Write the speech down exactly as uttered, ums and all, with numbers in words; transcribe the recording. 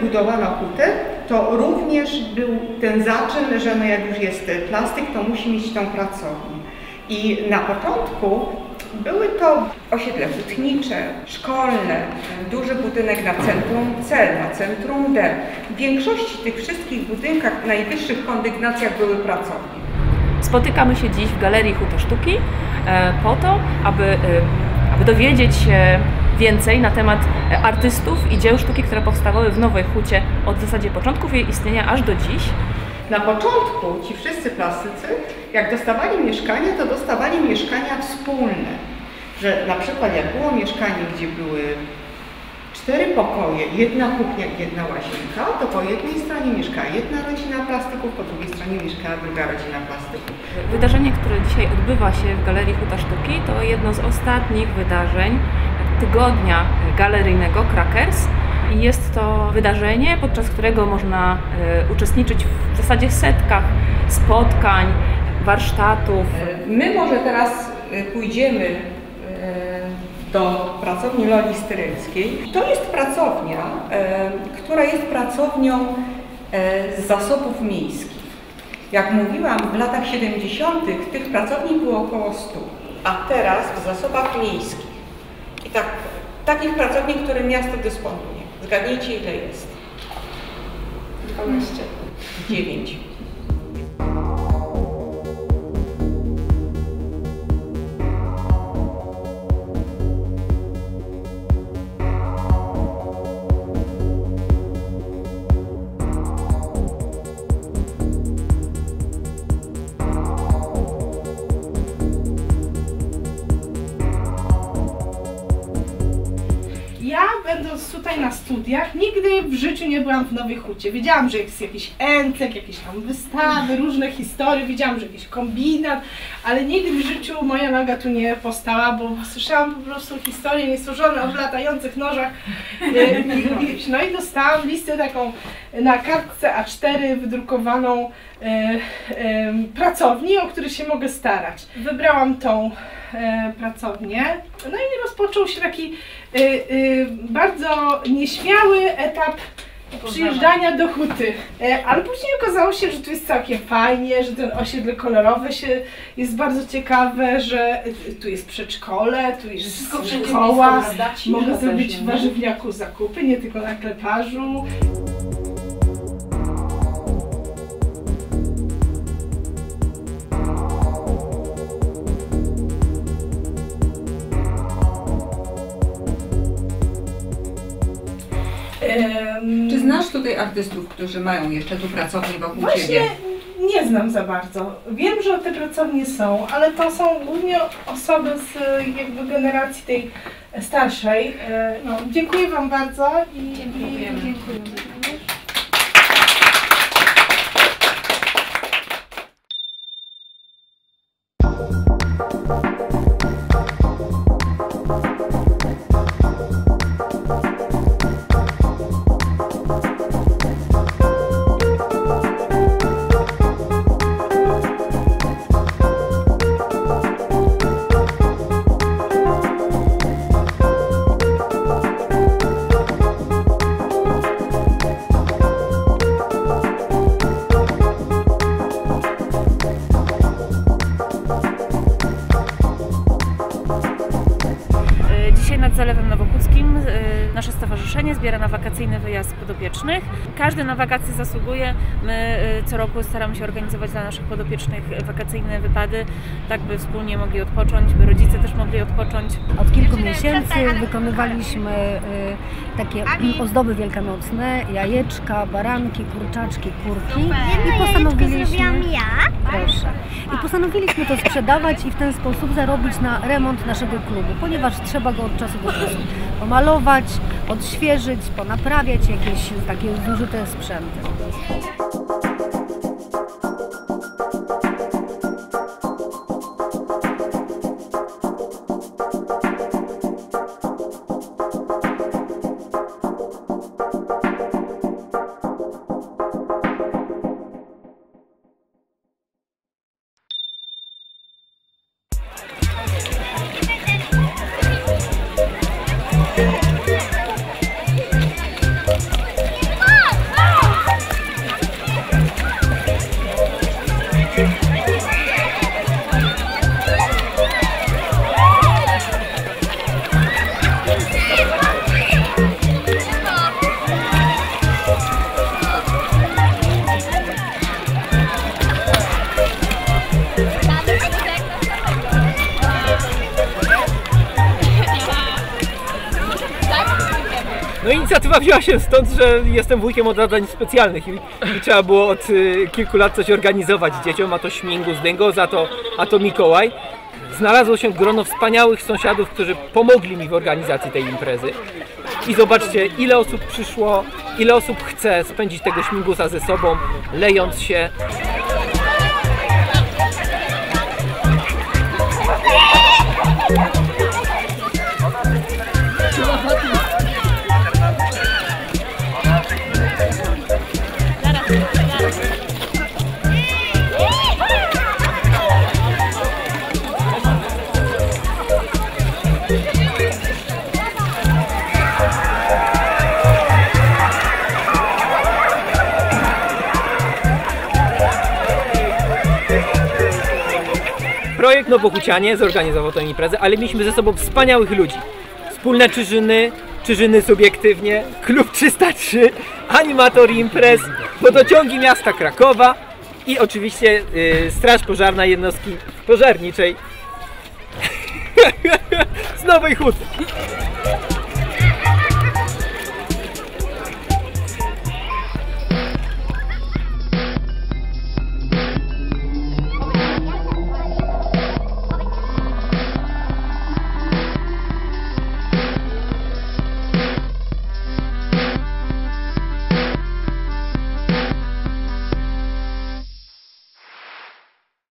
wybudowano hutę, to również był ten zaczyn, że no jak już jest plastyk, to musi mieć tą pracownię. I na początku były to osiedle hutnicze, szkolne, duży budynek na centrum C, na centrum D. W większości tych wszystkich budynkach, w najwyższych kondygnacjach były pracownie. Spotykamy się dziś w Galerii Huta Sztuki po to, aby, aby dowiedzieć się więcej na temat artystów i dzieł sztuki, które powstawały w Nowej Hucie od w zasadzie początków jej istnienia aż do dziś. Na początku ci wszyscy plastycy, jak dostawali mieszkania, to dostawali mieszkania wspólne. Że na przykład jak było mieszkanie, gdzie były cztery pokoje, jedna kuchnia i jedna łazienka, to po jednej stronie mieszkała jedna rodzina plastyków, po drugiej stronie mieszkała druga rodzina plastyków. Wydarzenie, które dzisiaj odbywa się w Galerii Huta Sztuki, to jedno z ostatnich wydarzeń tygodnia galeryjnego Krakers. I jest to wydarzenie, podczas którego można y, uczestniczyć w zasadzie setkach spotkań, warsztatów. My może teraz pójdziemy y, do pracowni Loli Styryckiej. To jest pracownia, y, która jest pracownią y, z zasobów miejskich. Jak mówiłam, w latach siedemdziesiątych tych pracowni było około stu, a teraz w zasobach miejskich. I tak, takich pracowni, którym miasto dysponuje. Zgadnijcie, ile jest? dwanaście. dziewięć. Ja, będąc tutaj na studiach, nigdy w życiu nie byłam w Nowej Hucie. Wiedziałam, że jest jakiś entek, jakieś tam wystawy, różne historie, wiedziałam, że jakiś kombinat, ale nigdy w życiu moja noga tu nie postała, bo słyszałam po prostu historie niesłyszone o latających nożach. No i dostałam listę taką na kartce A cztery wydrukowaną e, e, pracowni, o której się mogę starać. Wybrałam tą e, pracownię, no i rozpoczął się taki e, e, bardzo nieśmiały etap przyjeżdżania do huty, e, ale później okazało się, że tu jest całkiem fajnie, że ten osiedle kolorowe się jest bardzo ciekawe, że tu jest przedszkole, tu jest szkoła, mogę zrobić w warzywniaku zakupy, nie tylko na kleparzu. Czy znasz tutaj artystów, którzy mają jeszcze tu pracownię wokół Właśnie ciebie? nie znam za bardzo. Wiem, że te pracownie są, ale to są głównie osoby z jakby generacji tej starszej. No, dziękuję wam bardzo i dziękujemy. dziękujemy. Nad Zalewem Nowochódzkim nasze stowarzyszenie zbiera na wakacyjny wyjazd podopiecznych. Każdy na wakacje zasługuje. My co roku staramy się organizować dla naszych podopiecznych wakacyjne wypady, tak by wspólnie mogli odpocząć, by rodzice też mogli odpocząć. Od kilku miesięcy wykonywaliśmy takie ozdoby wielkanocne, jajeczka, baranki, kurczaczki, kurki i postanowiliśmy, proszę, i postanowiliśmy to sprzedawać i w ten sposób zarobić na remont naszego klubu, ponieważ trzeba go od czasu do czasu pomalować, odświeżyć, ponaprawiać jakieś takie zużyte sprzęty. nazwa wzięła się stąd, że jestem wujkiem od zadań specjalnych i, i trzeba było od y, kilku lat coś organizować dzieciom, a to Śmigus Dyngo, a to, a to Mikołaj. Znalazło się grono wspaniałych sąsiadów, którzy pomogli mi w organizacji tej imprezy. I zobaczcie, ile osób przyszło, ile osób chce spędzić tego Śmigusa ze sobą, lejąc się. Projekt Nowochucianie zorganizował tę imprezę, ale mieliśmy ze sobą wspaniałych ludzi. Wspólne czyżyny, czyżyny subiektywnie, klub trzysta trzy, animator imprez, wodociągi miasta Krakowa i oczywiście yy, straż pożarna jednostki pożarniczej z Nowej Huty.